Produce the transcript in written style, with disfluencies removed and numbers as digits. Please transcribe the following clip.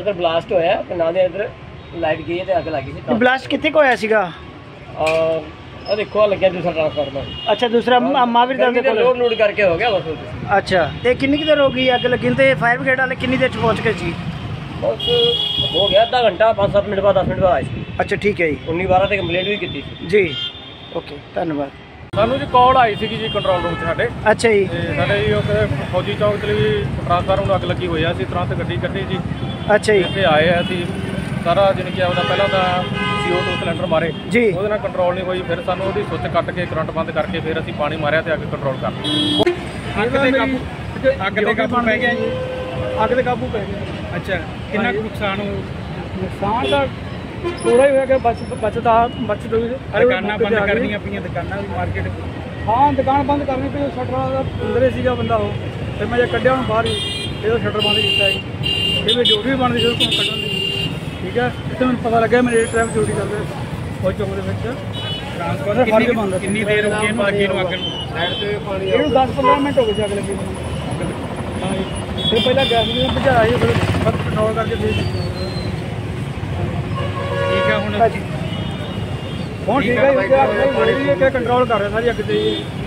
इधर ब्लास्ट होया ते ना दे इधर लाइट गई ते अग लगी सी। ब्लास्ट कितने को होया सीगा? देखो लगे दूसरा ट्रांसफार्मर। अच्छा दूसरा महावीर दल दे लोड नोड करके हो गया बस। अच्छा ते कितनी देर हो गई अग लगी ते फायर ब्रिगेड वाले कितनी देर पहुंच गए जी? बस हो गया आधा घंटा 5-7 मिनट बाद 10 मिनट बाद आए। अच्छा ठीक है जी। 19-12 ਤੇ ਕੰਪਲੀਟ ਵੀ ਕੀਤੀ ਜੀ। ਓਕੇ ਧੰਨਵਾਦ। ਸਾਨੂੰ ਜੀ ਕਾਲ ਆਈ ਸੀ ਜੀ ਕੰਟਰੋਲ ਰੂਮ 'ਚ ਸਾਡੇ। ਅੱਛਾ ਜੀ। ਤੇ ਸਾਡੇ ਜੀ ਉਹ ਫੌਜੀ ਚੌਕ ਤੇ ਵੀ ਟਰਾਂਸਫਾਰਮਰ ਨੂੰ ਅੱਗ ਲੱਗੀ ਹੋਈ ਆ, ਅਸੀਂ ਤੁਰੰਤ ਗੱਡੀ ਕੱਢੀ ਜੀ। ਅੱਛਾ ਜੀ। ਇੱਥੇ ਆਏ ਆ ਅਸੀਂ ਸਾਰਾ ਜਿਨ ਕਿ ਉਹਦਾ ਪਹਿਲਾਂ ਤਾਂ CO2 ਸਿਲੰਡਰ ਮਾਰੇ ਜੀ, ਉਹਦੇ ਨਾਲ ਕੰਟਰੋਲ ਨਹੀਂ ਹੋਈ, ਫਿਰ ਸਾਨੂੰ ਉਹਦੀ ਸੁੱਚ ਕੱਟ ਕੇ ਕਰੰਟ ਬੰਦ ਕਰਕੇ ਫਿਰ ਅਸੀਂ ਪਾਣੀ ਮਾਰਿਆ ਤੇ ਅੱਗ ਕੰਟਰੋਲ ਕਰ ਲਈ। ਅੱਗ ਤੇ ਕਾਬੂ ਪੈ ਗਿਆ ਜੀ। ਅੱਗ ਤੇ ਕਾਬੂ ਪੈ ਗਿਆ। ਅੱਛਾ ਕਿੰਨਾ ਕੁ ਨੁਕਸਾਨ ਹੋ? ਨੁਕਸਾਨ ਤਾਂ ਥੋੜਾ ਹੀ ਹੋਇਆ ਕਿ ਬਚਤ ਦੁਕਾਨਾਂ ਬੰਦ ਕਰਨੀਆਂ ਪਈਆਂ, ਦੁਕਾਨਾਂ ਵੀ ਮਾਰਕੀਟ। ਹਾਂ ਦੁਕਾਨ ਬੰਦ ਕਰਨੀ ਪਈ। ਸ਼ਟਰ ਵਾਲਾ ਅੰਦਰ ਸੀਗਾ ਬੰਦਾ ਉਹ, ਫਿਰ ਮੈਂ ਜੇ ਕੱਢਿਆ ਉਹਨੂੰ ਬਾਹਰ ਹੀ, ਇਹਦਾ ਸ਼ਟਰ ਬੰਦ ਕੀਤਾ ਜੀ। ਇਹ ਵੀ ਡਿਊਟੀ ਵੀ ਬਣਦੀ ਸੀ ਉਹਨੂੰ ਕੱਢਣ ਦੀ। ਠੀਕ ਹੈ, ਇੱਥੇ ਮੈਨੂੰ ਪਤਾ ਲੱਗਿਆ ਮੇਰੇ ਟ੍ਰੈਫਿਕ ਡਿਊਟੀ ਕਰਦੇ ਫੌਜੀ ਚੌਂਕ ਦੇ ਵਿੱਚ। ਟਰਾਂਸਫਾਰਮਰ ਕਿੰਨੀ ਦੇਰ ਹੋ ਗਈ ਇਹਨੂੰ ਲੱਗੀ ਨੂੰ? ਅੱਗ ਨੂੰ ਸਾਈਡ ਤੇ ਪਾਣੀ ਇਹਨੂੰ 10-15 ਮਿੰਟ ਹੋ ਗਏ ਅੱਗ ਲੱਗੀ ਨੂੰ। ਹਾਂ ਜੀ, ਫਿਰ ਪਹਿਲਾਂ ਗੈਸ ਨੂੰ ਬੁਝਾਇਆ ਜੀ, ਫਿਰ ਕੰਟਰੋਲ ਕਰਕੇ ਫਿਰ ਠੀਕ ਹੈ। ਹੁਣ ਠੀਕ ਹੈ ਜੀ, ਪਾਣੀ ਵੀ ਕੰਟਰੋਲ ਕਰ ਰਿਹਾ ਸਾਰੀ ਅੱਗ ਤੇ ਜੀ।